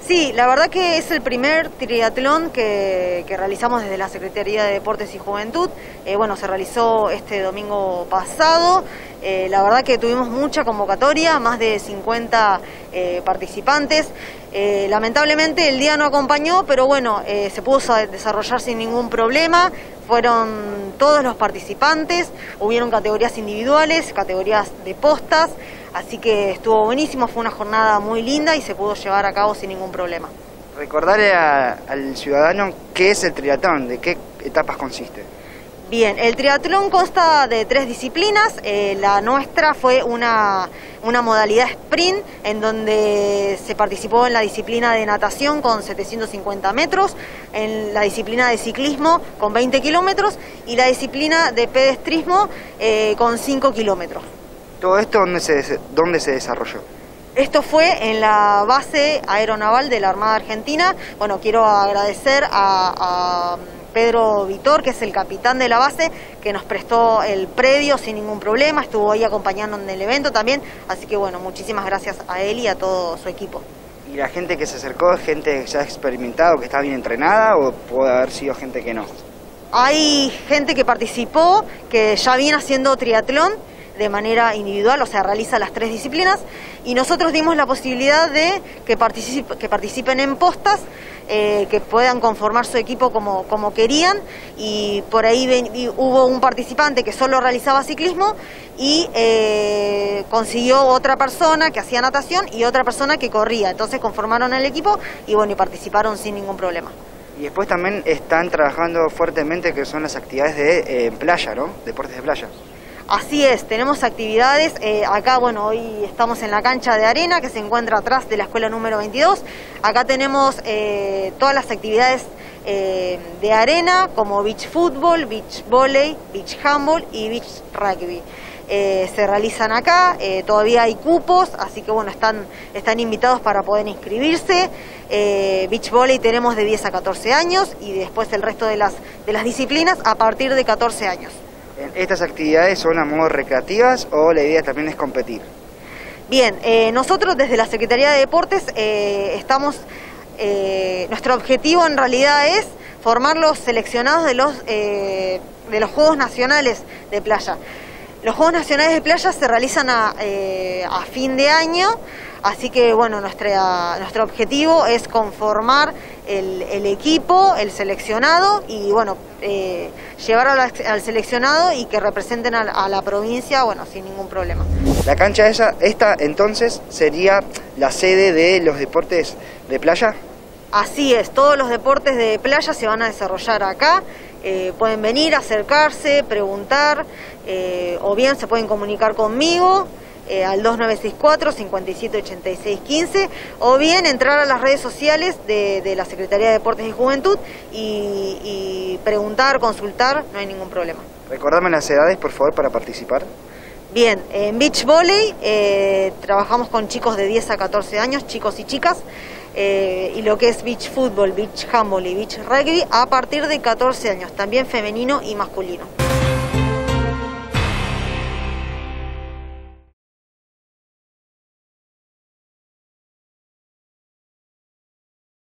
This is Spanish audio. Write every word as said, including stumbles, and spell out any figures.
Sí, la verdad que es el primer triatlón que, que realizamos desde la Secretaría de Deportes y Juventud. Eh, bueno, se realizó este domingo pasado. Eh, la verdad que tuvimos mucha convocatoria, más de cincuenta eh, participantes. Eh, lamentablemente el día no acompañó, pero bueno, eh, se pudo desarrollar sin ningún problema. Fueron todos los participantes, hubieron categorías individuales, categorías de postas, así que estuvo buenísimo, fue una jornada muy linda y se pudo llevar a cabo sin ningún problema. Recordarle a, al ciudadano qué es el triatlón, de qué etapas consiste. Bien, el triatlón consta de tres disciplinas. Eh, la nuestra fue una, una modalidad sprint en donde se participó en la disciplina de natación con setecientos cincuenta metros, en la disciplina de ciclismo con veinte kilómetros y la disciplina de pedestrismo eh, con cinco kilómetros. ¿Todo esto dónde se, dónde se desarrolló? Esto fue en la base aeronaval de la Armada Argentina. Bueno, quiero agradecer a, a Pedro Vitor, que es el capitán de la base, que nos prestó el predio sin ningún problema, estuvo ahí acompañando en el evento también, así que bueno, muchísimas gracias a él y a todo su equipo. ¿Y la gente que se acercó es gente ya experimentada, que está bien entrenada, o puede haber sido gente que no? Hay gente que participó, que ya viene haciendo triatlón de manera individual, o sea, realiza las tres disciplinas, y nosotros dimos la posibilidad de que, particip que participen en postas, eh, que puedan conformar su equipo como, como querían, y por ahí ven, y hubo un participante que solo realizaba ciclismo y eh, consiguió otra persona que hacía natación y otra persona que corría, entonces conformaron el equipo y bueno, y participaron sin ningún problema. Y después también están trabajando fuertemente que son las actividades de eh, playa, ¿no? Deportes de playa. Así es, tenemos actividades, eh, acá bueno, hoy estamos en la cancha de arena que se encuentra atrás de la escuela número veintidós, acá tenemos eh, todas las actividades eh, de arena como beach fútbol, beach volley, beach handball y beach rugby. Eh, se realizan acá, eh, todavía hay cupos, así que bueno, están, están invitados para poder inscribirse. Eh, beach volley tenemos de diez a catorce años y después el resto de las, de las disciplinas a partir de catorce años. ¿Estas actividades son a modo recreativas o la idea también es competir? Bien, eh, nosotros desde la Secretaría de Deportes eh, estamos, eh, nuestro objetivo en realidad es formar los seleccionados de los, eh, de los Juegos Nacionales de Playa. Los Juegos Nacionales de Playa se realizan a, eh, a fin de año, así que bueno, nuestra, nuestro objetivo es conformar el, el equipo, el seleccionado y bueno, eh, llevar a la, al seleccionado y que representen a, a la provincia, bueno, sin ningún problema. La cancha esa, esta entonces sería la sede de los deportes de playa. Así es, todos los deportes de playa se van a desarrollar acá. Eh, pueden venir, acercarse, preguntar, eh, o bien se pueden comunicar conmigo eh, al dos nueve seis cuatro, cinco siete ocho seis uno cinco, o bien entrar a las redes sociales de, de la Secretaría de Deportes y Juventud y, y preguntar, consultar, no hay ningún problema. Recordame las edades, por favor, para participar. Bien, en beach volley eh, trabajamos con chicos de diez a catorce años, chicos y chicas. Eh, y lo que es beach fútbol, beach handball y beach rugby a partir de catorce años, también femenino y masculino.